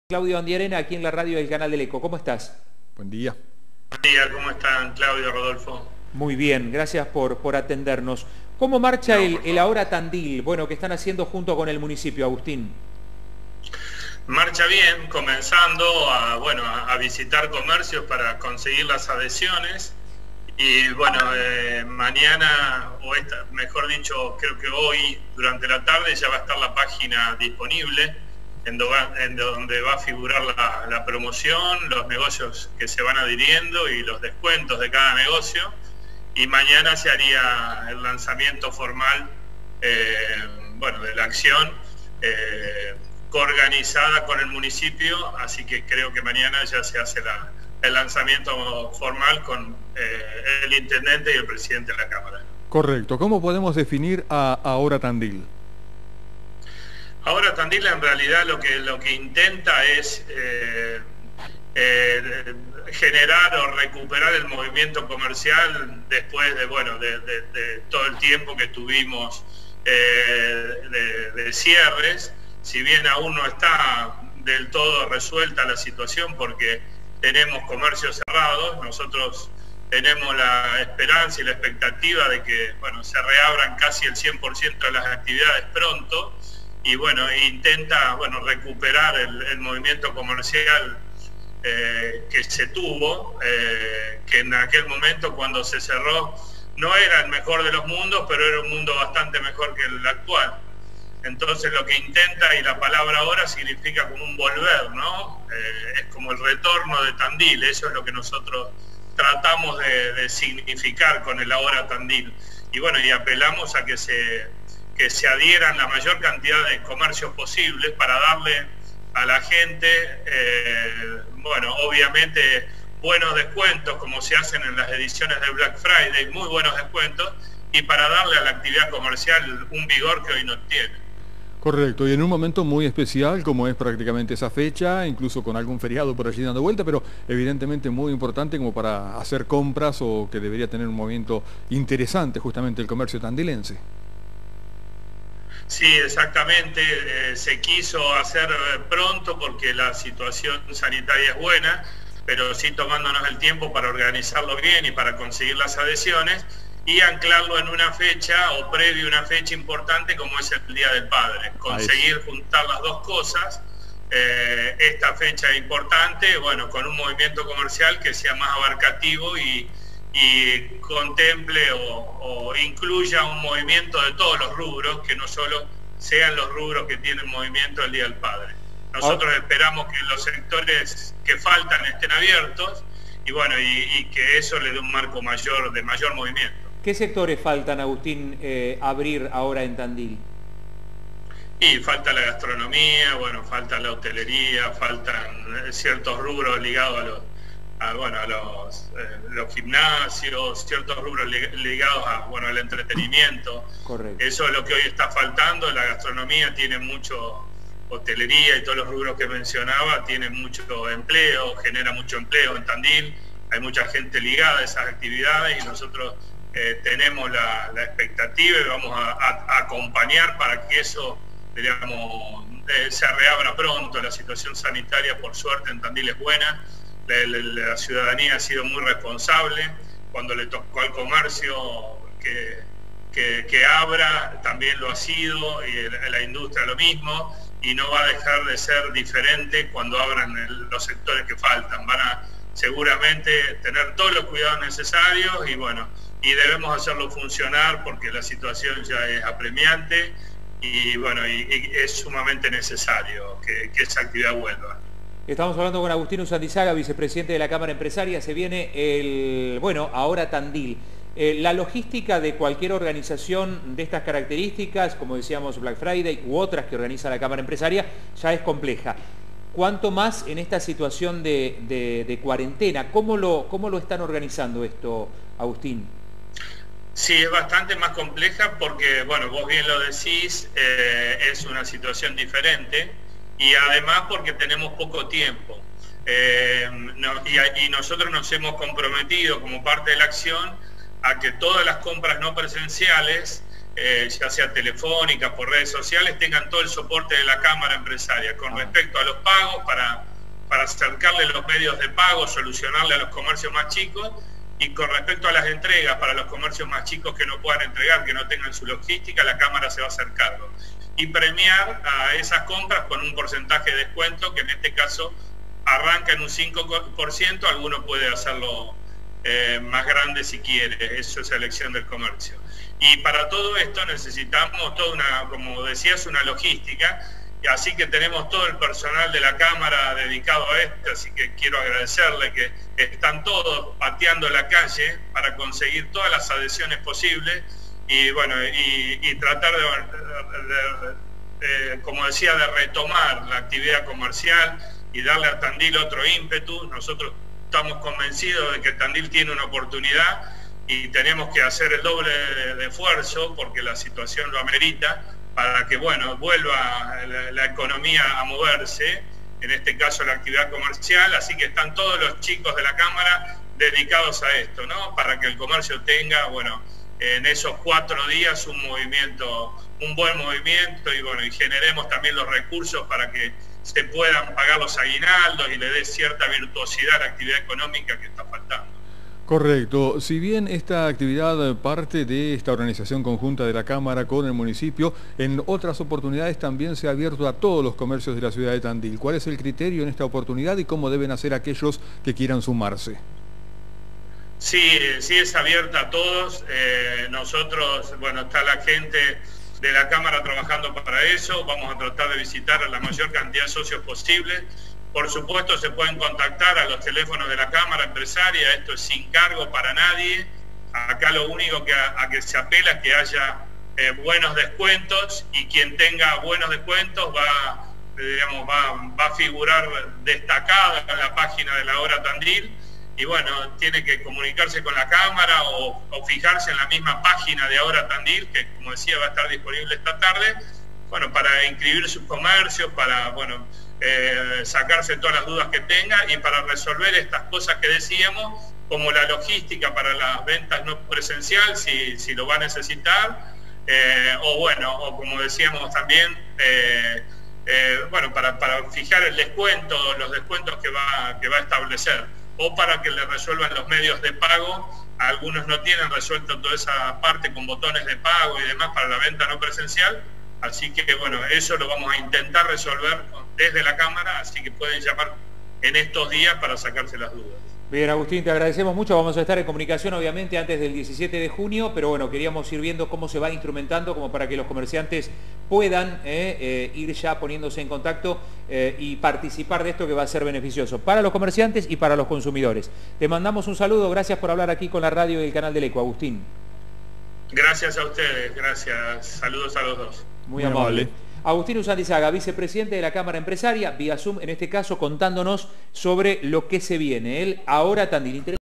Claudio Andiarena, aquí en la radio del Canal del Eco. ¿Cómo estás? Buen día. Buen día, ¿cómo están, Claudio, Rodolfo? Muy bien, gracias por atendernos. ¿Cómo marcha el Ahora Tandil? Bueno, que están haciendo junto con el municipio, Agustín. Marcha bien, comenzando a visitar comercios para conseguir las adhesiones. Y bueno, mañana, mejor dicho, creo que hoy, durante la tarde, ya va a estar la página disponible, en donde va a figurar la promoción, los negocios que se van adhiriendo y los descuentos de cada negocio. Y mañana se haría el lanzamiento formal de la acción coorganizada con el municipio, así que creo que mañana ya se hace el lanzamiento formal con el intendente y el presidente de la Cámara. Correcto. ¿Cómo podemos definir a Ahora Tandil? Ahora Tandil en realidad lo que intenta es generar o recuperar el movimiento comercial después de todo el tiempo que tuvimos de cierres. Si bien aún no está del todo resuelta la situación porque tenemos comercios cerrados, nosotros tenemos la esperanza y la expectativa de que se reabran casi el 100% de las actividades pronto. Y intenta recuperar el movimiento comercial que se tuvo, que en aquel momento cuando se cerró no era el mejor de los mundos, pero era un mundo bastante mejor que el actual. Entonces lo que intenta, y la palabra ahora significa como un volver, ¿no? Es como el retorno de Tandil, eso es lo que nosotros tratamos de significar con el Ahora Tandil. Y apelamos a que se adhieran la mayor cantidad de comercios posibles para darle a la gente, obviamente buenos descuentos como se hacen en las ediciones de Black Friday, muy buenos descuentos, y para darle a la actividad comercial un vigor que hoy no tiene. Correcto, y en un momento muy especial como es prácticamente esa fecha, incluso con algún feriado por allí dando vuelta, pero evidentemente muy importante como para hacer compras o que debería tener un movimiento interesante justamente el comercio tandilense. Sí, exactamente, se quiso hacer pronto porque la situación sanitaria es buena, pero sí tomándonos el tiempo para organizarlo bien y para conseguir las adhesiones y anclarlo en una fecha o previo a una fecha importante como es el Día del Padre. Conseguir juntar las dos cosas, esta fecha importante, con un movimiento comercial que sea más abarcativo y contemple o incluya un movimiento de todos los rubros, que no solo sean los rubros que tienen movimiento el Día del Padre. Nosotros esperamos que los sectores que faltan estén abiertos y que eso le dé un marco de mayor movimiento. ¿Qué sectores faltan, Agustín, abrir ahora en Tandil? Y falta la gastronomía, falta la hotelería, faltan ciertos rubros ligados a los gimnasios, ciertos rubros ligados al entretenimiento. Correcto. Eso es lo que hoy está faltando. La gastronomía tiene mucho, hotelería y todos los rubros que mencionaba, tiene mucho empleo, genera mucho empleo en Tandil, hay mucha gente ligada a esas actividades y nosotros tenemos la expectativa y vamos a acompañar para que eso, se reabra pronto. La situación sanitaria, por suerte, en Tandil es buena. La ciudadanía ha sido muy responsable. Cuando le tocó al comercio que abra, también lo ha sido, y la industria lo mismo, y no va a dejar de ser diferente cuando abran los sectores que faltan. Van a seguramente tener todos los cuidados necesarios y debemos hacerlo funcionar porque la situación ya es apremiante y es sumamente necesario que esa actividad vuelva. Estamos hablando con Agustín Usandizaga, vicepresidente de la Cámara Empresaria. Se viene Ahora Tandil. La logística de cualquier organización de estas características, como decíamos Black Friday u otras que organiza la Cámara Empresaria, ya es compleja. ¿Cuánto más en esta situación de cuarentena? ¿Cómo lo están organizando esto, Agustín? Sí, es bastante más compleja porque, vos bien lo decís, es una situación diferente. Y además porque tenemos poco tiempo. Y nosotros nos hemos comprometido como parte de la acción a que todas las compras no presenciales ya sea telefónica, por redes sociales, tengan todo el soporte de la Cámara Empresaria. Con respecto a los pagos, para acercarle los medios de pago, solucionarle a los comercios más chicos, y con respecto a las entregas para los comercios más chicos que no puedan entregar, que no tengan su logística, la Cámara se va a hacer cargo. Y premiar a esas compras con un porcentaje de descuento, que en este caso arranca en un 5%, alguno puede hacerlo más grande si quiere, eso es elección del comercio. Y para todo esto necesitamos toda una, como decías, una logística, y así que tenemos todo el personal de la Cámara dedicado a esto, así que quiero agradecerle que están todos pateando la calle para conseguir todas las adhesiones posibles y bueno, y tratar de, como decía, de retomar la actividad comercial y darle a Tandil otro ímpetu. Nosotros estamos convencidos de que Tandil tiene una oportunidad y tenemos que hacer el doble de esfuerzo porque la situación lo amerita, para que bueno, vuelva la economía a moverse, en este caso la actividad comercial, así que están todos los chicos de la Cámara dedicados a esto, ¿no? Para que el comercio tenga, bueno, en esos 4 días un movimiento, un buen movimiento, y bueno, y generemos también los recursos para que se puedan pagar los aguinaldos y le dé cierta virtuosidad a la actividad económica que está faltando. Correcto. Si bien esta actividad parte de esta organización conjunta de la Cámara con el municipio, en otras oportunidades también se ha abierto a todos los comercios de la ciudad de Tandil. ¿Cuál es el criterio en esta oportunidad y cómo deben hacer aquellos que quieran sumarse? Sí, es abierta a todos. Nosotros, bueno, está la gente de la Cámara trabajando para eso. Vamos a tratar de visitar a la mayor cantidad de socios posible. Por supuesto, se pueden contactar a los teléfonos de la Cámara Empresaria, esto es sin cargo para nadie. Acá lo único a que se apela es que haya buenos descuentos, y quien tenga buenos descuentos va a figurar destacado en la página de la Hora Tandil, y bueno, tiene que comunicarse con la Cámara o fijarse en la misma página de Ahora Tandil, que como decía va a estar disponible esta tarde, bueno, para inscribir sus comercios, para, bueno, sacarse todas las dudas que tenga y para resolver estas cosas que decíamos, como la logística para las ventas no presencial, si lo va a necesitar, o bueno, o como decíamos también, bueno, para fijar el descuento, los descuentos que va a establecer, o para que le resuelvan los medios de pago. Algunos no tienen resuelto toda esa parte con botones de pago y demás para la venta no presencial. Así que bueno, eso lo vamos a intentar resolver desde la Cámara, así que pueden llamar en estos días para sacarse las dudas. Bien, Agustín, te agradecemos mucho. Vamos a estar en comunicación obviamente antes del 17 de junio, pero bueno, queríamos ir viendo cómo se va instrumentando como para que los comerciantes puedan ir ya poniéndose en contacto y participar de esto, que va a ser beneficioso para los comerciantes y para los consumidores. Te mandamos un saludo, gracias por hablar aquí con la radio y el canal del Eco, Agustín. Gracias a ustedes, gracias. Saludos a los dos. Muy amable. Agustín Usandizaga, vicepresidente de la Cámara Empresaria, vía Zoom, en este caso contándonos sobre lo que se viene. Él ahora Tandil.